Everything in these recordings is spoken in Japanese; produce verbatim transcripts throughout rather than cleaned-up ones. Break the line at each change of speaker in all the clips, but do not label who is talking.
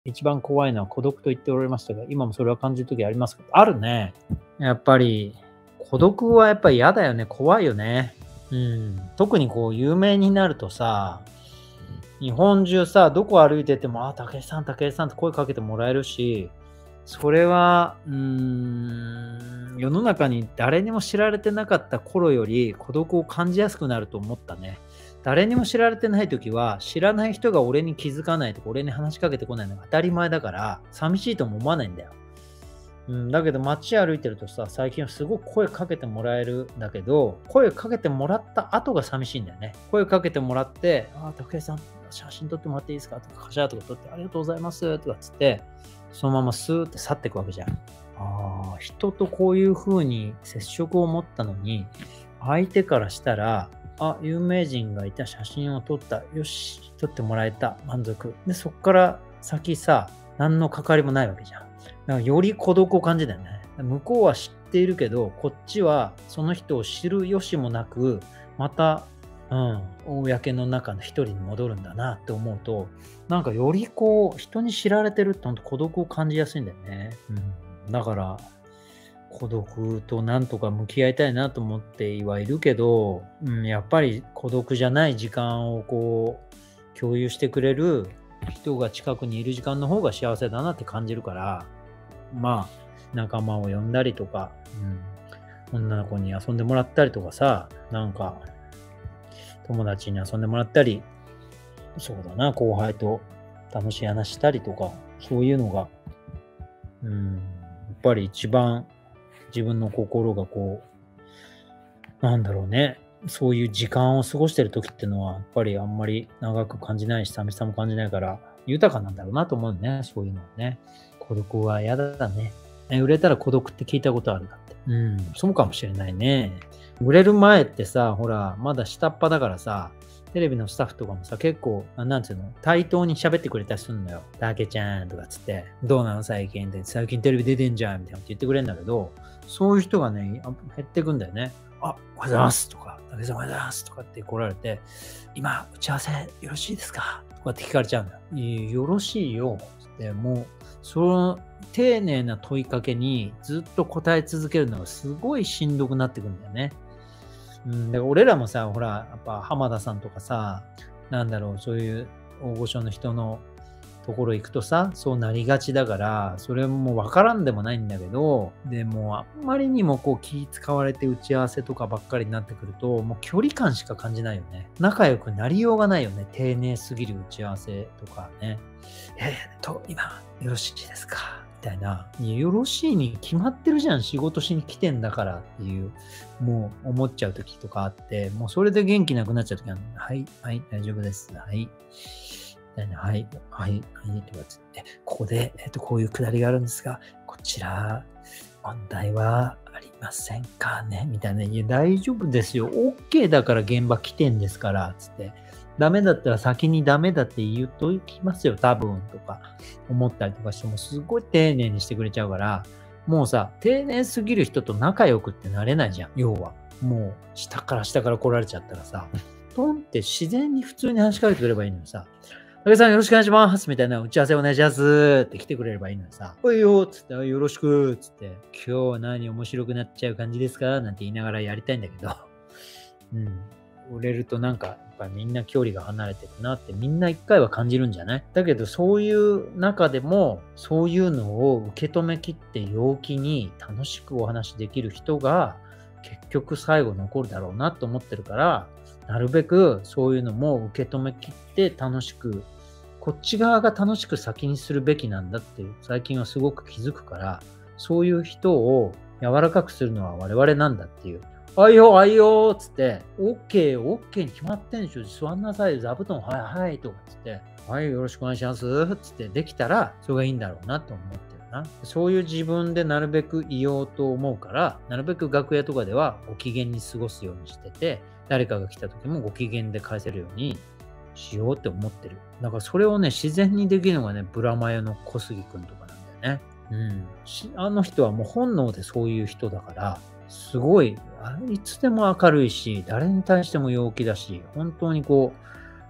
一番怖いのは孤独と言っておられましたが、今もそれは感じる時ありますか？あるね。やっぱり、孤独はやっぱり嫌だよね。怖いよね。うん。特にこう有名になるとさ、日本中さ、どこ歩いてても、あ、武井さん、武井さんって声かけてもらえるし、それは、うーん、世の中に誰にも知られてなかった頃より孤独を感じやすくなると思ったね。誰にも知られてない時は、知らない人が俺に気づかないとか、俺に話しかけてこないのが当たり前だから、寂しいとも思わないんだよ。うん、だけど街歩いてるとさ、最近はすごく声かけてもらえるんだけど、声かけてもらった後が寂しいんだよね。声かけてもらって、あ、武井さん、写真撮ってもらっていいですかとか、カシャーとか撮って、ありがとうございますとかつって、そのままスーって去っていくわけじゃん。ああ、人とこういう風に接触を持ったのに、相手からしたら、あ、有名人がいた、写真を撮った、よし、撮ってもらえた、満足。で、そっから先さ、何の関わりもないわけじゃん。だからより孤独を感じたよね。向こうは知っているけど、こっちはその人を知る由もなく、また、うん、公の中の一人に戻るんだなって思うと、なんかよりこう、人に知られてるって本当孤独を感じやすいんだよね。うん、だから、孤独となんとか向き合いたいなと思ってはいるけど、うん、やっぱり孤独じゃない時間をこう、共有してくれる人が近くにいる時間の方が幸せだなって感じるから、まあ、仲間を呼んだりとか、うん、女の子に遊んでもらったりとかさ、なんか、友達に遊んでもらったり、そうだな、後輩と楽しい話したりとか、そういうのが、うん、やっぱり一番自分の心がこう、なんだろうね、そういう時間を過ごしてる時っていうのは、やっぱりあんまり長く感じないし、寂しさも感じないから、豊かなんだろうなと思うね、そういうのはね。孤独は嫌だね。え売れたら孤独って聞いたことあるだって。うん、そうかもしれないね。売れる前ってさ、ほら、まだ下っ端だからさ、テレビのスタッフとかもさ、結構、あなんつうの、対等に喋ってくれたりするのよ。たけちゃんとかつって、どうなの最近って、最近テレビ出てんじゃんみたいなこと言ってくれるんだけど、そういう人がね、あ減ってくんだよね。あ、おはようございますとか、たけさんおはようございますとかって来られて、今、打ち合わせよろしいですかとかって聞かれちゃうんだよ。いいよろしいよ。つって、もう、その丁寧な問いかけにずっと答え続けるのがすごいしんどくなってくるんだよね。うん、だから俺らもさ、ほら、やっぱ浜田さんとかさ、なんだろう、そういう大御所の人のところ行くとさ、そうなりがちだから、それもわからんでもないんだけど、でもあんまりにもこう気使われて打ち合わせとかばっかりになってくると、もう距離感しか感じないよね。仲良くなりようがないよね。丁寧すぎる打ち合わせとかね。えー、っと、今、よろしいですかみたいな。よろしいに決まってるじゃん。仕事しに来てんだからっていう、もう思っちゃう時とかあって、もうそれで元気なくなっちゃう時は、はい、はい、大丈夫です。はい。はい、はい、はい、とかつって、ここで、えっと、こういうくだりがあるんですが、こちら、問題はありませんかねみたいな。いや、大丈夫ですよ。OK だから現場来てんですから、つって。ダメだったら先にダメだって言うときますよ、多分、とか思ったりとかしても、すごい丁寧にしてくれちゃうから、もうさ、丁寧すぎる人と仲良くってなれないじゃん、要は。もう、下から下から来られちゃったらさ、トンって自然に普通に話しかけてくればいいのにさ、武井さんよろしくお願いしますみたいな打ち合わせお願いしますって来てくれればいいのにさ、おいよつって、よろしくつって、今日は何面白くなっちゃう感じですかなんて言いながらやりたいんだけど、うん。売れるとなんか、やっぱみんな距離が離れていくなってみんな一回は感じるんじゃない？だけどそういう中でも、そういうのを受け止めきって陽気に楽しくお話できる人が結局最後残るだろうなと思ってるから、なるべくそういうのも受け止めきって楽しく、こっち側が楽しく先にするべきなんだっていう最近はすごく気づくから、そういう人を柔らかくするのは我々なんだっていう。あいよ、あいよつって、OK、OK に決まってんでしょ。座んなさい、座布団、はいはいとかつって、はい、よろしくお願いしますつってできたら、それがいいんだろうなと思ってるな。そういう自分でなるべく言おうと思うから、なるべく楽屋とかではご機嫌に過ごすようにしてて、誰かが来た時もご機嫌で返せるようにしようって思ってる。だからそれをね、自然にできるのがね、ブラマヨの小杉くんとかなんだよね。うん。あの人はもう本能でそういう人だから、すごい、いつでも明るいし、誰に対しても陽気だし、本当にこ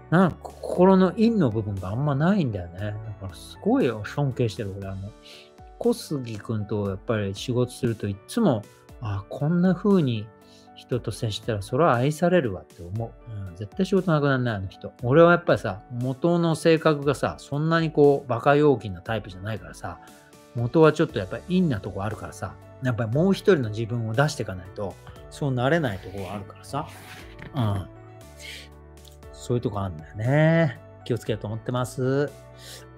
なんか心の陰の部分があんまないんだよね。だからすごいよ尊敬してる。俺あの、小杉くんとやっぱり仕事するといっつも、あ、こんな風に人と接したらそれは愛されるわって思う。うん、絶対仕事なくならない、あの人。俺はやっぱりさ、元の性格がさ、そんなにこう、バカ陽気なタイプじゃないからさ、元はちょっとやっぱり陰なとこあるからさ、やっぱりもう一人の自分を出していかないと、そうなれないとこがあるからさ、うん。そういうとこあるんだよね。気をつけようと思ってます。